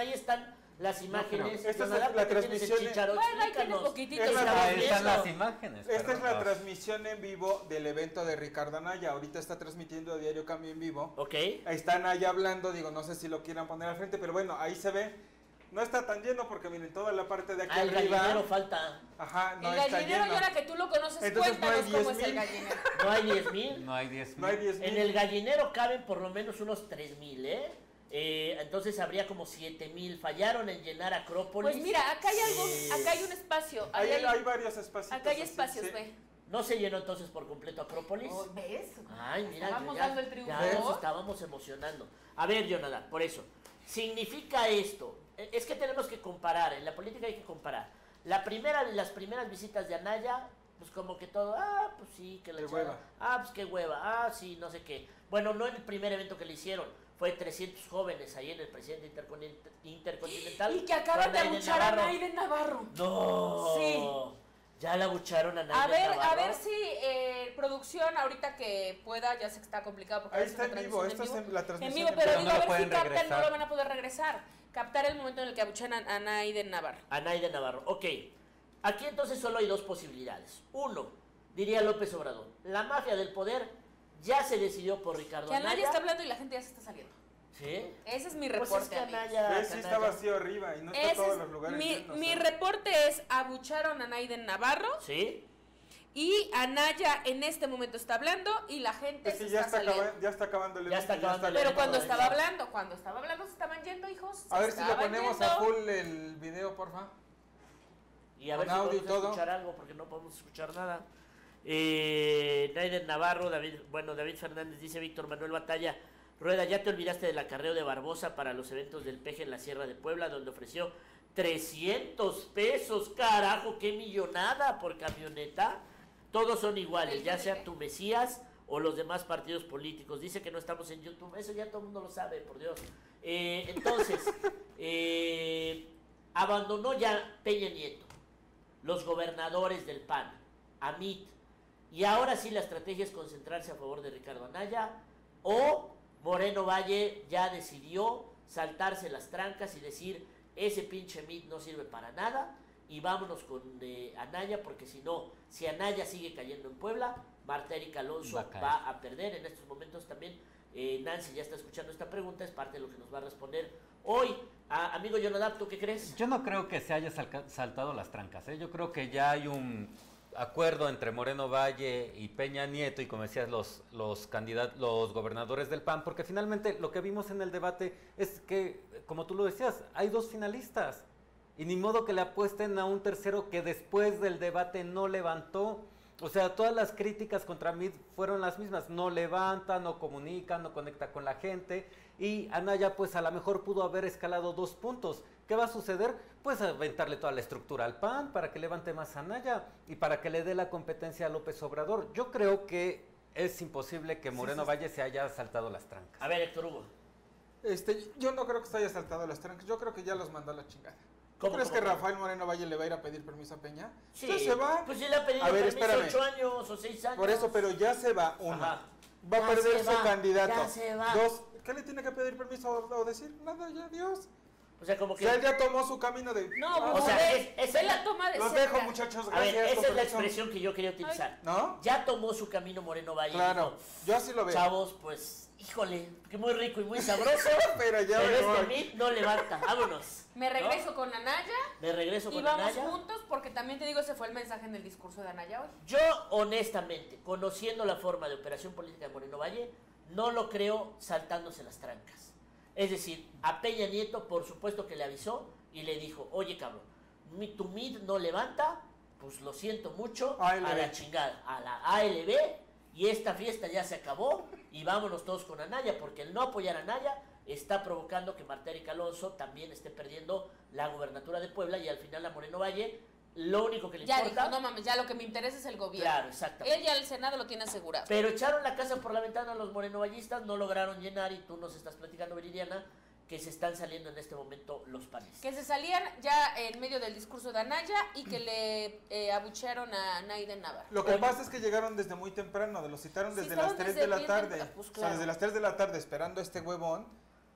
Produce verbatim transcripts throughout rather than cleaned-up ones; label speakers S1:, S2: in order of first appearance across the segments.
S1: ahí están las imágenes.
S2: No, esta es
S1: la,
S2: la transmisión.
S3: Bueno, ahí tiene poquitito.
S4: Ahí están las imágenes.
S2: Esta es la transmisión en vivo del evento de Ricardo Anaya. Ahorita está transmitiendo Diario Cambio en vivo.
S1: Ok.
S2: Ahí está Anaya hablando, digo, no sé si lo quieran poner al frente, pero bueno, ahí se ve. No está tan lleno porque miren, toda la parte de aquí
S1: ah, el
S2: arriba.
S1: gallinero falta.
S2: Ajá, no
S3: el
S2: está
S3: gallinero,
S2: lleno.
S3: y ahora que tú lo conoces,
S2: Entonces,
S3: cuéntanos
S2: no hay
S3: cómo es el
S2: diez mil.
S3: gallinero.
S1: No hay diez mil.
S4: No hay diez mil.
S2: No hay diez mil.
S1: En el gallinero caben por lo menos unos tres mil, ¿eh? Eh, entonces habría como siete mil. Fallaron en llenar Acrópolis.
S3: Pues mira, acá hay algo,
S1: Eh,
S3: acá hay un espacio.
S2: Hay,
S3: Ahí
S2: hay varios espacios.
S3: Acá hay espacios, ve.
S1: ¿No se llenó entonces por completo Acrópolis?
S3: Oh, ¿ves?
S1: Ay, mira,
S3: Estábamos
S1: ya,
S3: dando el triunfo.
S1: ya nos estábamos emocionando. A ver, Jonathan, por eso, significa esto, es que tenemos que comparar, en la política hay que comparar. La primera, las primeras visitas de Anaya, pues como que todo, ah, pues sí, que la
S2: Qué
S1: echada,
S2: hueva.
S1: ah, pues qué hueva, ah, sí, no sé qué. Bueno, no en el primer evento que le hicieron, fue trescientos jóvenes ahí en el presidente intercontinental. intercontinental
S3: Y que acaban de abuchar a Naiden Navarro.
S1: No.
S3: Sí.
S1: Ya la abucharon a Naiden
S3: A ver,
S1: Navarro.
S3: a ver si eh, producción ahorita que pueda, ya sé que está complicado porque
S2: Ahí
S3: es
S2: está
S3: una
S2: en vivo,
S3: transmisión
S2: esto es en la transmisión.
S3: En vivo,
S2: en
S3: pero
S4: vivo.
S3: digo,
S4: No
S3: a
S4: lo
S3: ver si
S4: pueden
S3: captan,
S4: regresar.
S3: no lo van a poder regresar. Captar el momento en el que abuchan a, a Naiden Navarro.
S1: A Naiden Navarro. Ok. Aquí entonces solo hay dos posibilidades. Uno, diría López Obrador, la mafia del poder ya se decidió por Ricardo
S3: Que
S1: Anaya.
S3: Anaya está hablando y la gente ya se está saliendo.
S1: ¿Sí?
S3: Ese es mi
S1: Pues
S3: reporte.
S1: es que
S3: amigos.
S1: Anaya,
S2: ¿Ves? Sí
S1: Anaya-
S2: está vacío arriba y no está
S3: Ese
S2: todos
S3: es-
S2: los lugares
S3: mi,
S2: llenos,
S3: mi
S2: ¿eh?
S3: reporte es abucharon a Naiden Navarro
S1: ¿Sí?
S3: y Anaya en este momento está hablando y la gente
S2: Es
S3: se
S2: que ya
S3: está
S2: está,
S3: saliendo.
S2: acaba- ya está acabando el
S1: Ya está
S2: evento,
S1: acabando el
S3: Pero
S1: evento.
S3: cuando
S1: Ahí
S3: estaba
S1: está.
S3: hablando, cuando estaba hablando se estaban yendo, hijos.
S2: A
S3: se
S2: ver si le
S3: estaban
S2: ponemos
S3: yendo.
S2: a full el video, porfa.
S1: Y a ver
S2: Con
S1: si
S2: audio y
S1: podemos
S2: todo.
S1: escuchar algo, porque no podemos escuchar nada. Eh, Naiden Navarro, David, bueno, David Fernández dice, Víctor Manuel Batalla, Rueda, ya te olvidaste del acarreo de Barbosa para los eventos del Peje en la Sierra de Puebla, donde ofreció trescientos pesos, carajo, qué millonada por camioneta. Todos son iguales, ya sea tu Mesías o los demás partidos políticos. Dice que no estamos en YouTube, eso ya todo el mundo lo sabe, por Dios. Eh, entonces, eh, abandonó ya Peña Nieto, los gobernadores del P A N, Amit, y ahora sí la estrategia es concentrarse a favor de Ricardo Anaya, o Moreno Valle ya decidió saltarse las trancas y decir, ese pinche Amit no sirve para nada, y vámonos con eh, Anaya, porque si no, si Anaya sigue cayendo en Puebla, Marta Erika Alonso
S4: Va
S1: va
S4: a
S1: a,
S4: caer.
S1: perder. En estos momentos también eh, Nancy ya está escuchando esta pregunta, es parte de lo que nos va a responder hoy. Ah, amigo Jonadab, ¿tú qué crees?
S4: Yo no creo que se haya salca- saltado las trancas, ¿eh? Yo creo que ya hay un acuerdo entre Moreno Valle y Peña Nieto y, como decías, los, los candidatos, los gobernadores del P A N, porque finalmente lo que vimos en el debate es que, como tú lo decías, hay dos finalistas y ni modo que le apuesten a un tercero que después del debate no levantó. O sea, todas las críticas contra Mid fueron las mismas, no levanta, no comunica, no conecta con la gente, y Anaya pues a lo mejor pudo haber escalado dos puntos. ¿Qué va a suceder? Pues aventarle toda la estructura al P A N para que levante más a Anaya y para que le dé la competencia a López Obrador. Yo creo que es imposible que Moreno
S2: sí, sí.
S4: Valle se haya saltado las trancas.
S1: A ver, Héctor Hugo.
S2: Este, yo no creo que se haya saltado las trancas, yo creo que ya los mandó a la chingada. ¿Tú
S1: ¿Cómo,
S2: crees
S1: cómo,
S2: que
S1: cómo?
S2: Rafael Moreno Valle le va a ir a pedir permiso a Peña?
S1: Sí,
S2: Ya se va.
S1: Pues sí le ha pedido
S2: A ver,
S1: permiso
S2: espérame.
S1: ocho años o seis años.
S2: Por eso, pero ya se va uno.
S1: Ajá.
S2: Va
S1: Ya
S2: a perder
S1: se
S2: su
S1: va,
S2: candidato.
S1: ya se va.
S2: Dos, ¿qué le tiene que pedir permiso o, o decir? Nada, ya, Dios.
S1: O sea, como
S2: O
S1: que...
S2: sea, él ya tomó su camino de...
S3: No,
S2: Ah,
S1: o sea,
S3: ve,
S1: es- es-
S3: ve la toma de
S2: los
S3: cerca.
S2: dejo, muchachos,
S1: A ver,
S2: gracias.
S1: esa
S2: con
S1: es la
S2: permiso.
S1: expresión que yo quería utilizar.
S2: ¿No?
S1: Ya tomó su camino Moreno Valle.
S2: Claro,
S1: Dijo,
S2: yo así lo veo.
S1: chavos, pues, híjole, que muy rico y muy sabroso.
S2: Pero ya me
S1: este
S2: voy.
S1: Mit no levanta, vámonos.
S3: Me
S1: ¿no?
S3: regreso con Anaya
S1: Me regreso
S3: y
S1: con
S3: vamos
S1: Anaya.
S3: juntos porque también te digo, ese fue el mensaje en el discurso de Anaya hoy.
S1: Yo, honestamente, conociendo la forma de operación política de Moreno Valle, no lo creo saltándose las trancas. Es decir, a Peña Nieto, por supuesto que le avisó y le dijo, oye cabrón, mi, tu M I D no levanta, pues lo siento mucho,
S2: A L B.
S1: a la chingada, a la A L B, y esta fiesta ya se acabó, y vámonos todos con Anaya, porque el no apoyar a Anaya está provocando que Marta Erika Alonso también esté perdiendo la gubernatura de Puebla, y al final a Moreno Valle, lo único que le
S3: Ya
S1: importa...
S3: dijo, no mames, ya lo que me interesa es el gobierno.
S1: Claro, exactamente.
S3: Él ya el Senado lo tiene asegurado.
S1: Pero echaron la casa por la ventana a los morenovallistas, no lograron llenar, y tú nos estás platicando, Viridiana, que se están saliendo en este momento los panistas.
S3: Que se salían ya en medio del discurso de Anaya y que le eh, abuchearon a Naiden Navarro.
S2: Lo que
S1: Oye.
S2: pasa es que llegaron desde muy temprano, los citaron
S3: Sí,
S2: desde
S3: estaban
S2: las tres
S3: desde
S2: de la
S3: bien
S2: tarde.
S3: temprano, pues,
S2: O sea,
S3: claro.
S2: desde las tres de la tarde esperando a este huevón.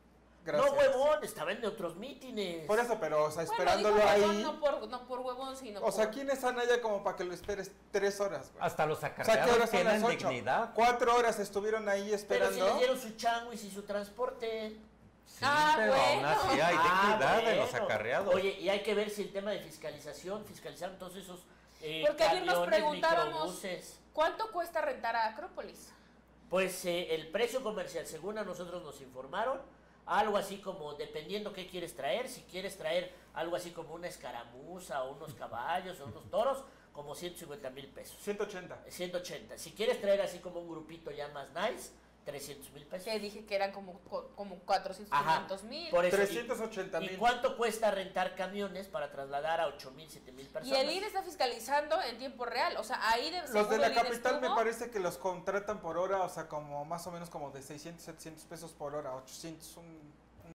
S2: Gracias.
S1: No, huevón, estaba en otros mítines.
S2: Por eso, pero, o sea,
S3: Bueno,
S2: esperándolo
S3: dijo
S2: ahí.
S3: huevón, no por, no por huevón, sino
S2: O sea,
S3: por-
S2: ¿quién es Anaya como para que lo esperes tres horas, güey?
S4: Hasta los
S2: O sea, ¿qué
S4: acarreados
S2: horas son
S4: tienen
S2: las ocho?
S4: dignidad.
S2: Cuatro horas estuvieron ahí
S1: Pero
S2: esperando.
S1: si le dieron su changuis y su transporte.
S4: Sí,
S3: Ah,
S4: pero aún
S3: bueno.
S4: así hay
S1: Ah,
S4: dignidad de los
S1: bueno.
S4: acarreados.
S1: Oye, y hay que ver si el tema de fiscalización, fiscalizaron todos esos eh,
S3: Porque ayer nos
S1: camiones,
S3: preguntábamos
S1: microbuses.
S3: ¿cuánto cuesta rentar a Acrópolis?
S1: Pues eh, el precio comercial, según a nosotros nos informaron, algo así como, dependiendo qué quieres traer, si quieres traer algo así como una escaramuza o unos caballos o unos toros, como ciento cincuenta mil pesos.
S2: ciento ochenta.
S1: ciento ochenta. Si quieres traer así como un grupito ya más nice, trescientos mil pesos.
S3: Que dije que eran como, co- como cuatrocientos,
S1: Ajá,
S3: quinientos mil.
S1: por eso, y-
S2: trescientos ochenta
S1: ¿Y
S2: mil.
S1: cuánto cuesta rentar camiones para trasladar a ocho mil, siete mil
S3: Y
S1: personas?
S3: el I N E está fiscalizando en tiempo real. O sea, ahí de
S2: Los
S3: seguro
S2: de la
S3: el I N E
S2: capital me
S3: estuvo.
S2: parece que los contratan por hora, o sea, como más o menos como de seiscientos, setecientos pesos por hora, ochocientos, un